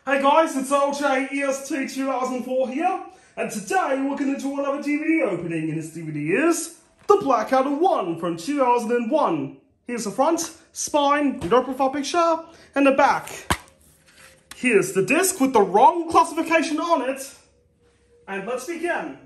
Hey guys, it's OJ EST 2004 here, and today we're going to do another DVD opening, and this DVD is the Blackadder 1 from 2001. Here's the front, spine, the profile picture, and the back. Here's the disc with the wrong classification on it, and let's begin.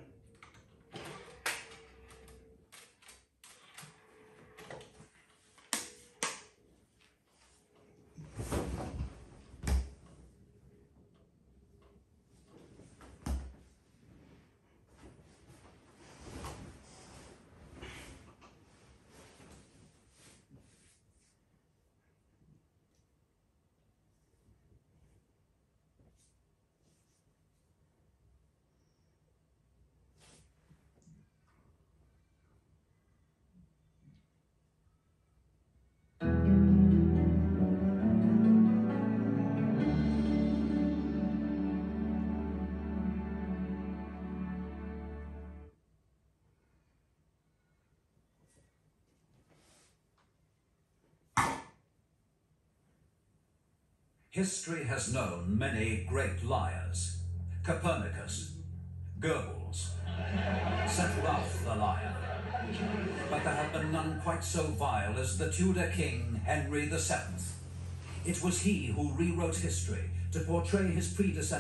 History has known many great liars. Copernicus, Goebbels, Set Ralph the liar. But there have been none quite so vile as the Tudor king Henry VII. It was he who rewrote history to portray his predecessor